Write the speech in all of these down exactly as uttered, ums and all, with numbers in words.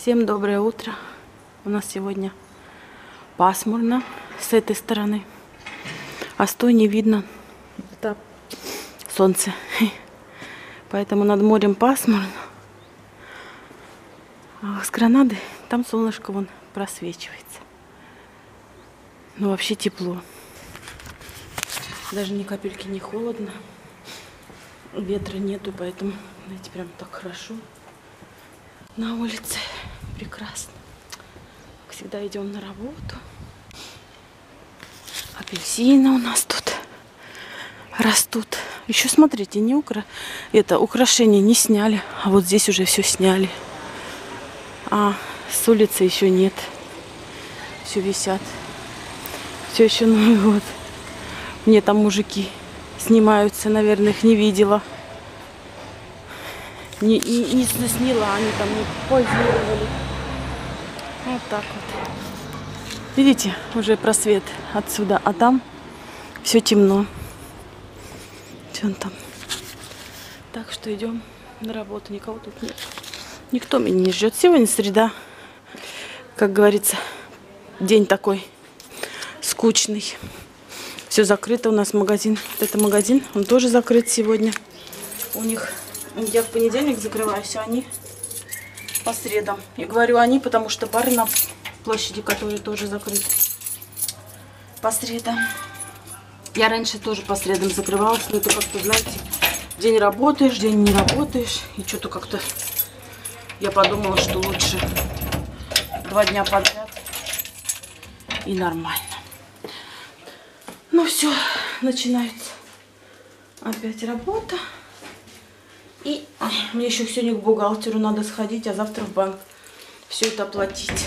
Всем доброе утро. У нас сегодня пасмурно с этой стороны, а с той не видно. Это солнце. Поэтому над морем пасмурно. А с Гранады там солнышко вон просвечивается. Но вообще тепло. Даже ни капельки не холодно. Ветра нету, поэтому, знаете, прям так хорошо. На улице прекрасно. Как всегда, идем на работу. Апельсины у нас тут растут. Еще смотрите, не укра... это украшения не сняли, а вот здесь уже все сняли. А с улицы еще нет. Все висят. Все еще Новый год. Мне там мужики снимаются, наверное, их не видела. Не, не, не сняла, они там не позировали. Вот так вот. Видите, уже просвет отсюда, а там все темно. Все он там. Так что идем на работу. Никого тут нет. Никто меня не ждет. Сегодня среда, как говорится, день такой скучный. Все закрыто. У нас магазин. Вот это магазин, он тоже закрыт сегодня. У них... Я в понедельник закрываюсь, а они по средам. Я говорю они, потому что бары на площади, которые тоже закрыты, по средам. Я раньше тоже по средам закрывалась, но это как-то, знаете, день работаешь, день не работаешь. И что-то как-то я подумала, что лучше два дня подряд и нормально. Ну все, начинается опять работа. И мне еще сегодня к бухгалтеру надо сходить, а завтра в банк все это оплатить.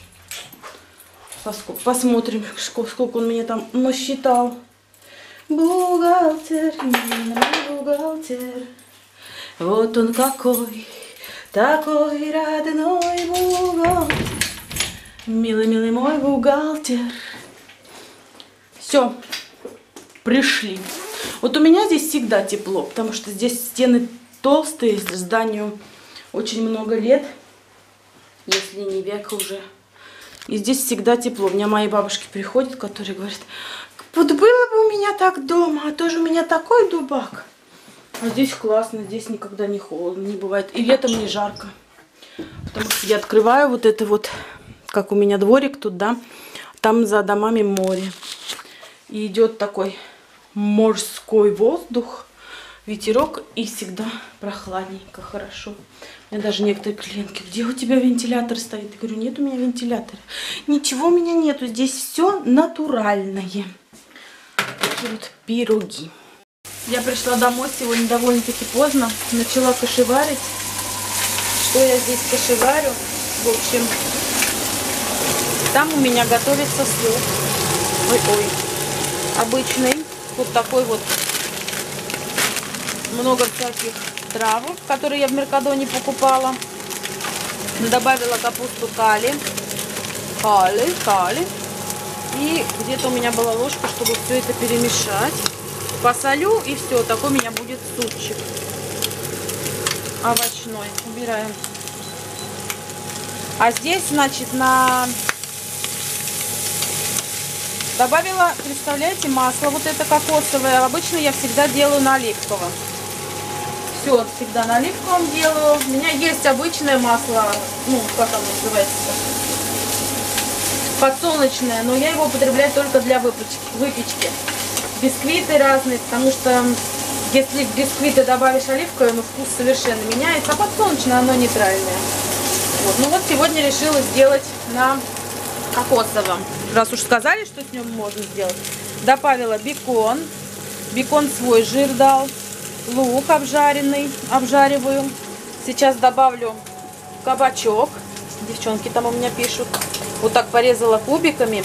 Посмотрим, сколько он меня там насчитал. Бухгалтер, мой бухгалтер, вот он какой, такой родной бухгалтер. Милый-милый мой бухгалтер. Все, пришли. Вот у меня здесь всегда тепло, потому что здесь стены толстые, зданию очень много лет, если не век уже. И здесь всегда тепло. У меня мои бабушки приходят, которые говорят, вот было бы у меня так дома, а тоже у меня такой дубак. А здесь классно, здесь никогда не холодно, не бывает. И летом не жарко. Потому что я открываю вот это вот, как у меня дворик тут, да, там за домами море. И идет такой морской воздух, ветерок, и всегда прохладненько, хорошо. У меня даже некоторые клиентки, где у тебя вентилятор стоит? Я говорю, нет у меня вентилятора. Ничего у меня нету, здесь все натуральное. Такие вот пироги. Я пришла домой сегодня довольно-таки поздно, начала кашеварить. Что я здесь кашеварю? В общем, там у меня готовится суп. Ой-ой. Обычный. Вот такой вот. Много всяких травок, которые я в Меркадоне покупала. Добавила капусту кали. Кали, кали. И где-то у меня была ложка, чтобы все это перемешать. Посолю, и все. Такой у меня будет супчик овощной. Убираем. А здесь, значит, на... Добавила, представляете, масло вот это кокосовое. Обычно я всегда делаю на оливковом. Все, всегда на оливковом делаю. У меня есть обычное масло, ну, как оно называется, подсолнечное, но я его употребляю только для выпечки. выпечки. Бисквиты разные, потому что если в бисквиты добавишь оливковое, ну, вкус совершенно меняется, а подсолнечное оно нейтральное. Вот. Ну вот сегодня решила сделать на кокосовом. Раз уж сказали, что с ним можно сделать. Добавила бекон. Бекон свой жир дал. Лук обжаренный. Обжариваю. Сейчас добавлю кабачок. Девчонки там у меня пишут. Вот так порезала кубиками.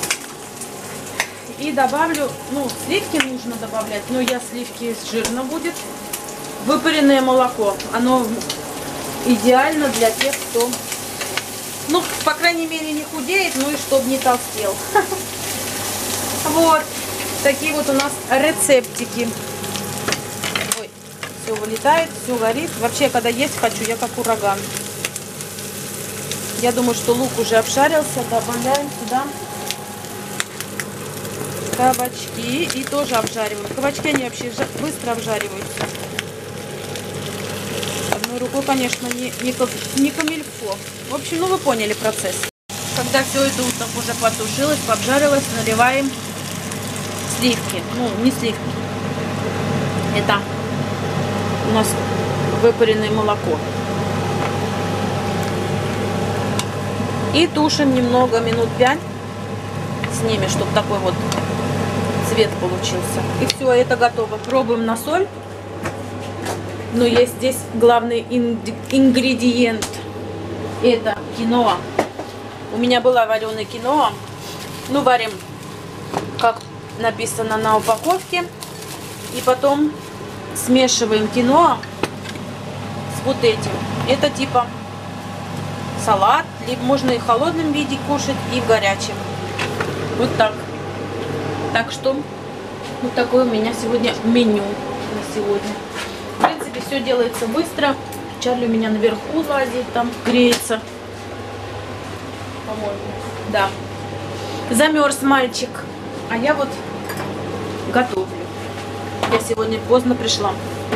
И добавлю, ну, сливки нужно добавлять. Но я сливки жирно будет. Выпаренное молоко. Оно идеально для тех, кто... Ну, по крайней мере, не худеет, ну и чтобы не толстел. Вот. Такие вот у нас рецептики. Ой, все вылетает, все горит. Вообще, когда есть хочу, я как ураган. Я думаю, что лук уже обжарился. Добавляем сюда кабачки и тоже обжариваем. Кабачки, они вообще быстро обжариваются. Одной рукой, конечно, не, не, не камильфо. В общем, ну вы поняли процесс. Когда все это вот так уже потушилось, пообжарилось, наливаем сливки. Ну, не сливки. Это у нас выпаренное молоко. И тушим немного, минут пять с ними, чтобы такой вот цвет получился. И все, это готово. Пробуем на соль. Но есть здесь главный ингредиент. Это киноа. У меня была вареная киноа. Ну, варим, как написано на упаковке. И потом смешиваем киноа с вот этим. Это типа салат. Либо можно и в холодном виде кушать, и в горячем. Вот так. Так что вот такое у меня сегодня меню на сегодня. В принципе, все делается быстро. Чарли у меня наверху лазит, там греется. По-моему. Да. Замерз мальчик. А я вот готовлю. Я сегодня поздно пришла.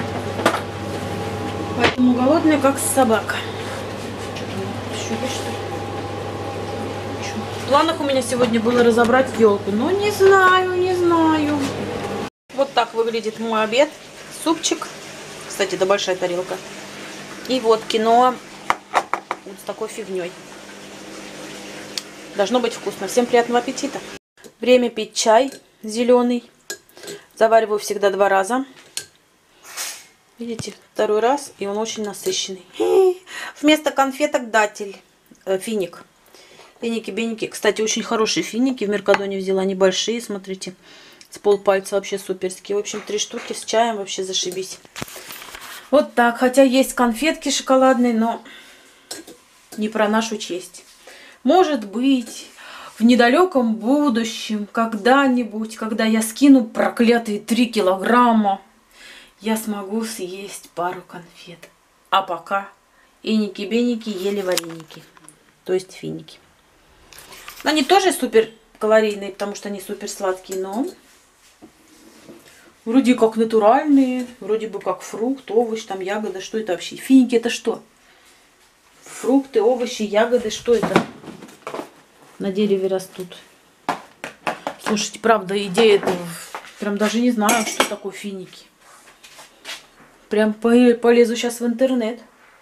Поэтому голодная, как собака. Еще есть, что ли? В планах у меня сегодня было разобрать елку. Но не знаю, не знаю. Вот так выглядит мой обед. Супчик. Кстати, это большая тарелка. И вот киноа вот с такой фигней. Должно быть вкусно. Всем приятного аппетита. Время пить чай зеленый. Завариваю всегда два раза. Видите, второй раз, и он очень насыщенный. Вместо конфеток датель. Э, финик. Финики-беники. Кстати, очень хорошие финики. В Меркадоне взяла небольшие, смотрите. С полпальца вообще суперские. В общем, три штуки с чаем вообще зашибись. Вот так. Хотя есть конфетки шоколадные, но не про нашу честь. Может быть, в недалеком будущем, когда-нибудь, когда я скину проклятые три килограмма, я смогу съесть пару конфет. А пока иники-беники ели вареники. То есть финики. Они тоже супер калорийные, потому что они супер сладкие, но вроде как натуральные, вроде бы как фрукт, овощ, там ягода. Что это вообще? Финики это что? Фрукты, овощи, ягоды, что это? На дереве растут. Слушайте, правда, идея это, прям даже не знаю, что такое финики. Прям полезу сейчас в интернет.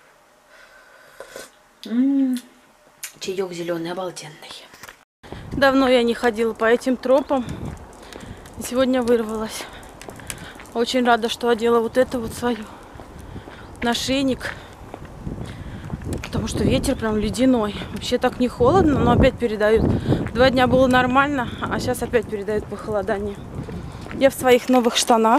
М-м-м. Чаек зеленый, обалденный. Давно я не ходила по этим тропам. Сегодня вырвалась. Очень рада, что одела вот это вот свою нашейник. Потому что ветер прям ледяной. Вообще так не холодно, но опять передают. Два дня было нормально, а сейчас опять передают похолодание. Я в своих новых штанах.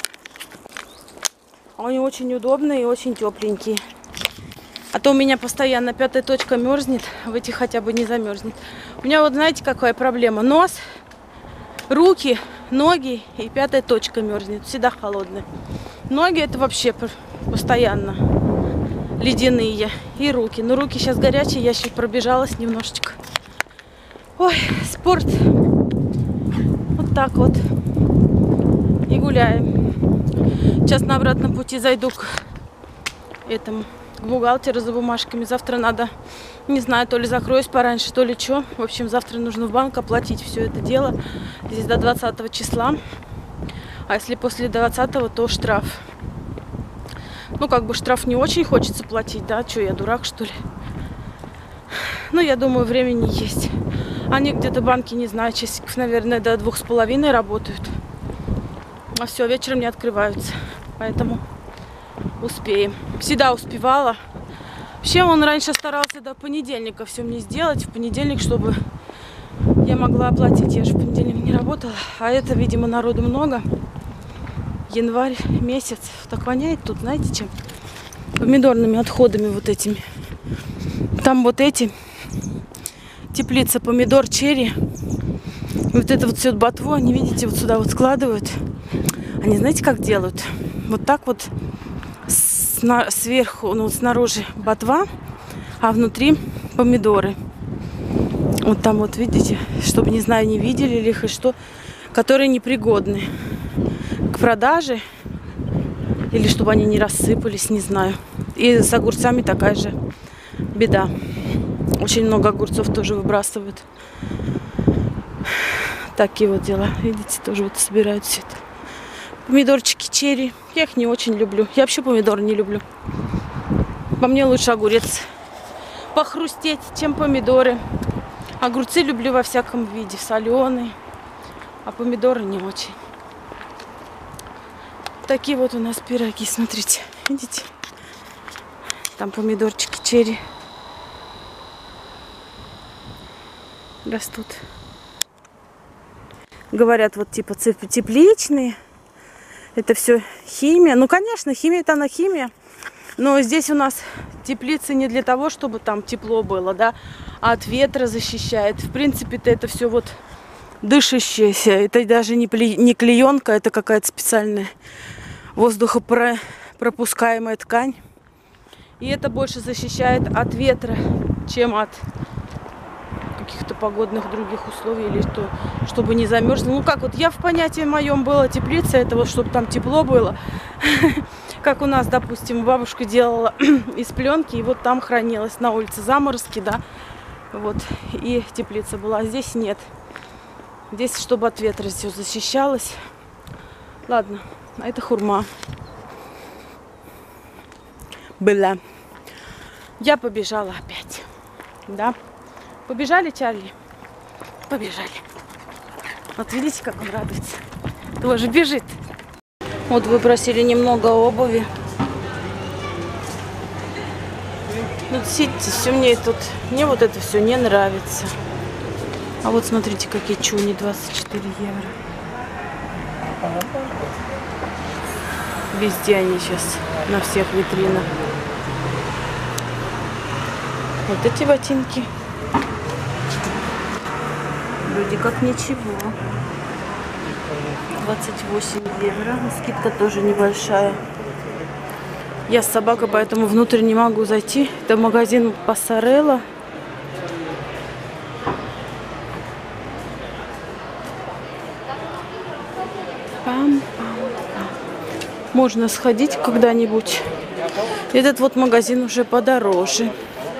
Они очень удобные и очень тепленькие. А то у меня постоянно пятая точка мерзнет, в этих хотя бы не замерзнет. У меня вот знаете, какая проблема? Нос, руки, ноги и пятая точка мерзнет. Всегда холодные. Ноги это вообще постоянно ледяные. И руки. Но руки сейчас горячие, я сейчас пробежалась немножечко. Ой, спорт. Вот так вот. И гуляем. Сейчас на обратном пути зайду к этому, к бухгалтеру за бумажками. Завтра надо, не знаю, то ли закроюсь пораньше, то ли что. В общем, завтра нужно в банк оплатить все это дело. Здесь до двадцатого числа. А если после двадцатого, то штраф. Ну, как бы штраф не очень хочется платить, да? Что, я дурак, что ли? Ну, я думаю, времени есть. Они где-то банки, не знаю, часиков, наверное, до двух с половиной работают. А все, вечером не открываются. Поэтому успеем. Всегда успевала. Вообще он раньше старался до понедельника все мне сделать. В понедельник, чтобы я могла оплатить. Я же в понедельник не работала. А это, видимо, народу много. Январь месяц. Так воняет тут, знаете, чем? Помидорными отходами вот этими. Там вот эти. Теплица помидор, черри. И вот это вот все ботву, они, видите, вот сюда вот складывают. Они, знаете, как делают? Вот так вот сверху, ну, снаружи ботва, а внутри помидоры. Вот там вот видите, чтобы, не знаю, не видели ли их и что, которые непригодны к продаже. Или чтобы они не рассыпались, не знаю. И с огурцами такая же беда. Очень много огурцов тоже выбрасывают. Такие вот дела. Видите, тоже вот собирают все это. Помидорчики черри. Я их не очень люблю. Я вообще помидоры не люблю. По мне лучше огурец похрустеть, чем помидоры. Огурцы люблю во всяком виде. Соленые. А помидоры не очень. Такие вот у нас пироги. Смотрите. Видите? Там помидорчики черри растут. Говорят, вот типа тепличные. Это все химия. Ну, конечно, химия-то она химия. Но здесь у нас теплицы не для того, чтобы там тепло было, да, а от ветра защищает. В принципе-то это все вот дышащееся. Это даже не, пле... не клеенка, это какая-то специальная воздухопропускаемая ткань. И это больше защищает от ветра, чем от каких-то погодных других условий, или что, чтобы не замерзло. Ну как вот я в понятии моем была теплица, это вот чтобы там тепло было. Как у нас, допустим, бабушка делала из пленки, и вот там хранилась на улице заморозки, да, вот, и теплица была. А здесь нет. Здесь, чтобы от ветра все защищалось. Ладно, а это хурма. Была. Я побежала опять. Да. Побежали, Чарли? Побежали. Вот видите, как он радуется. Тоже бежит. Вот вы просили немного обуви. Вот сидите, все мне тут, мне вот это все не нравится. А вот смотрите, какие чуни, двадцать четыре евро. Везде они сейчас, на всех витринах. Вот эти ботинки. Вроде как ничего. двадцать восемь евро. Скидка тоже небольшая. Я с собакой, поэтому внутрь не могу зайти. Это магазин Пассарелла. Пам-пам-пам. Можно сходить когда-нибудь. Этот вот магазин уже подороже.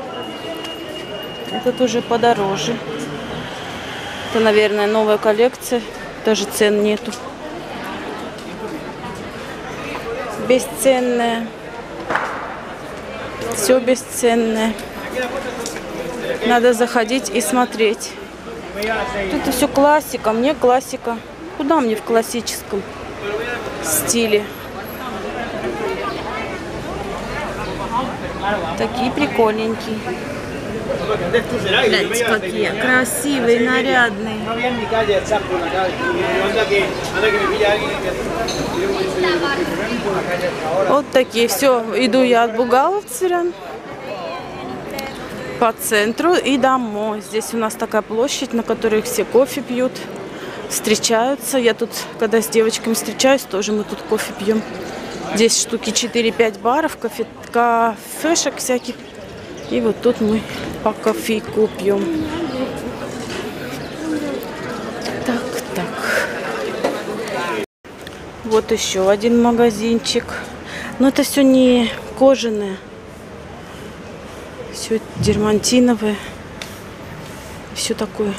Этот уже подороже. Это, наверное, новая коллекция. Даже цен нету. Бесценное. Все бесценное. Надо заходить и смотреть. Тут это все классика. Мне классика. Куда мне в классическом стиле? Такие прикольненькие. Гляньте, какие красивые, нарядные. Вот такие. Все, иду я от бухгалтера по центру и домой. Здесь у нас такая площадь, на которой все кофе пьют, встречаются. Я тут, когда с девочками встречаюсь, тоже мы тут кофе пьем. Здесь штуки четыре-пять баров, кофе, кафешек всяких. И вот тут мы по кофейку пьем. Так, так. Вот еще один магазинчик. Но это все не кожаное. Все дермантиновое. Все такое.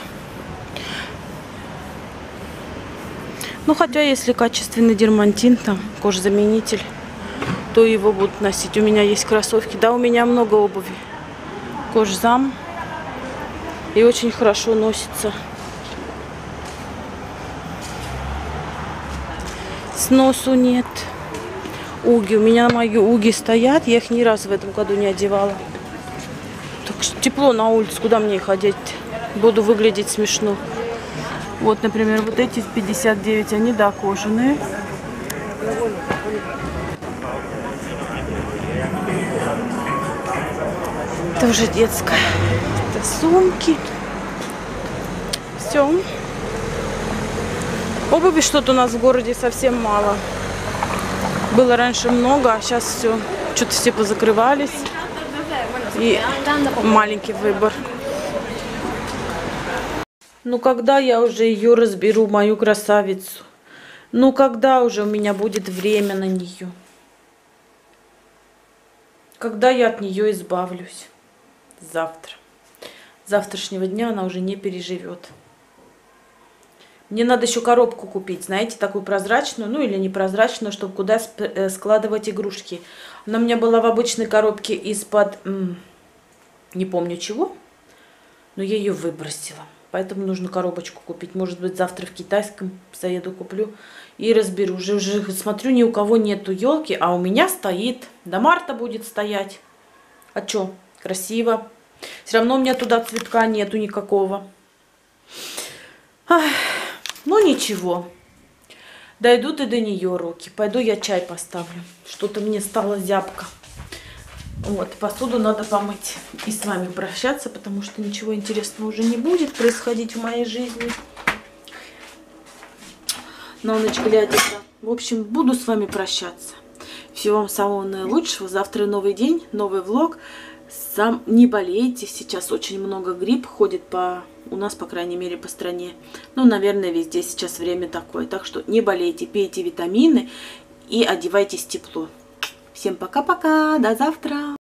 Ну, хотя, если качественный дермантин, там, кожзаменитель, то его будут носить. У меня есть кроссовки. Да, у меня много обуви. Кожзам. И очень хорошо носится. Сносу нет. Уги. У меня мои уги стоят. Я их ни разу в этом году не одевала. Так что тепло на улице. Куда мне их одеть? Буду выглядеть смешно. Вот, например, вот эти пятьдесят девять. Они, да, кожаные. Тоже детская. Это сумки. Все. Обуви что-то у нас в городе совсем мало. Было раньше много, а сейчас все. Что-то все позакрывались. И маленький выбор. Ну, когда я уже ее разберу, мою красавицу? Ну, когда уже у меня будет время на нее? Когда я от нее избавлюсь? Завтра. С завтрашнего дня она уже не переживет. Мне надо еще коробку купить, знаете, такую прозрачную, ну или непрозрачную, чтобы куда складывать игрушки. Она у меня была в обычной коробке из-под, не помню чего, но я ее выбросила. Поэтому нужно коробочку купить. Может быть, завтра в китайском заеду, куплю и разберу. Уже, уже смотрю, ни у кого нету елки, а у меня стоит. До марта будет стоять. А что? Красиво. Все равно у меня туда цветка нету никакого. Ах, ну ничего. Дойдут и до нее руки. Пойду я чай поставлю. Что-то мне стало зябко. Вот, посуду надо помыть и с вами прощаться, потому что ничего интересного уже не будет происходить в моей жизни. На ночь глядя. В общем, буду с вами прощаться. Всего вам самого наилучшего. Завтра новый день, новый влог. Сам не болейте. Сейчас очень много грипп ходит по... У нас, по крайней мере, по стране. Ну, наверное, везде сейчас время такое. Так что не болейте, пейте витамины и одевайтесь тепло. Всем пока-пока. До завтра.